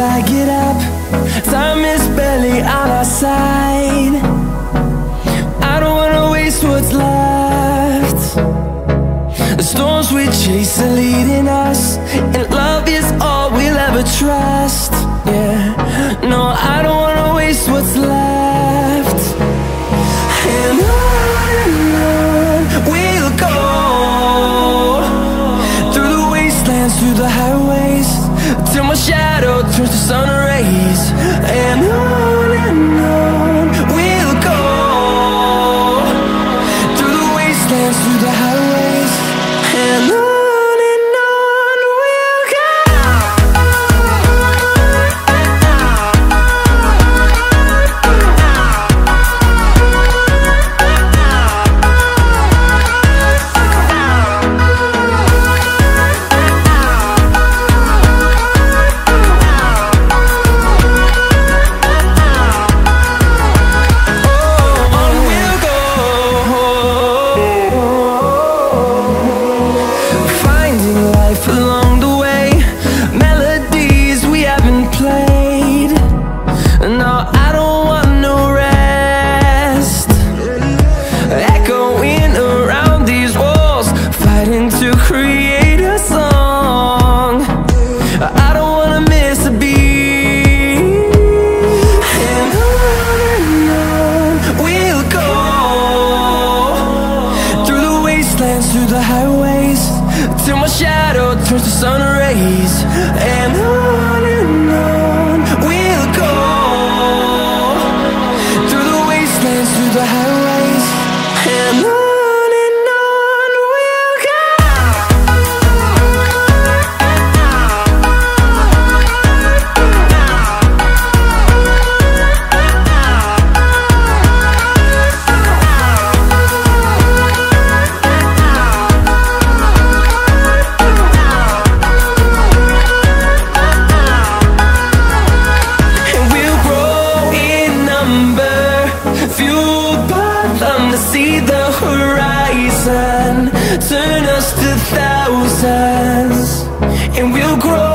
I get up, time is barely on our side. I don't wanna waste what's left. The storms we chase are leading us, and love is all we'll ever trust. Yeah, no, I don't wanna waste what's left. And on we'll go, through the wastelands, through the highways, till my shadow turns to sun rays. And on we'll go, through the wastelands, through the highways, and on we'll go. Through the highways, till my shadow turns to sun rays. And on we'll go, through the wastelands, through the highways, and on we'll go. See the horizon turn us to thousands, and we'll grow